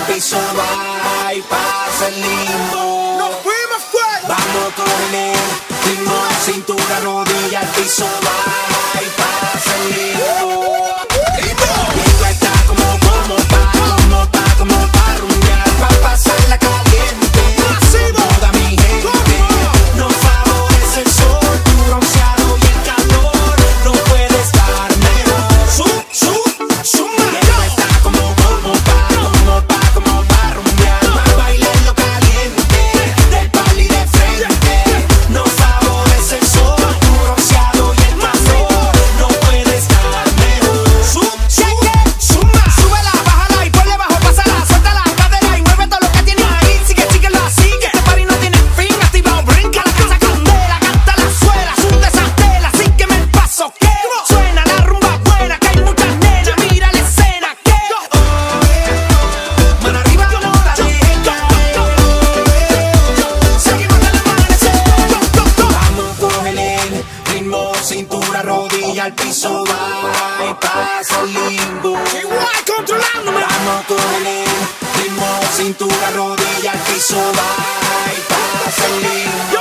al piso, va y pasa el limbo. ¡Nos fuimos, pues! Vamos con el ritmo, cintura, rodilla al piso, va y pasa el limbo. Limbo está como pa' rumbear, pa' pasarla caliente. Toda mi gente nos favorece el sol, tu bronceado y el calor. No puede estar mejor. Limbo está como pa' rumbear, pa' bailar lo caliente, del pali de frente. Nos favorece el sol, tu bronceado y el calor. No puede estar mejor. Súbela, bájala y ponle bajo, pásala, suelta la cadera y mueve todo lo que tienes ahí. Síguelo así, que este party no tiene fin. Activado, brinca la casa candela, canta la suela, sunde esa tela, sígueme el paso que suena la rumba buena, que hay muchas nenas, mira la escena que mano arriba, no la dejes caer. Seguimos hasta el amanecer. Vamos con el ritmo, cintura, rodilla al piso, va y pasa el limbo. Igual controlándome. Vamos con el ritmo, cintura, rodilla al piso, va y pasa el limbo.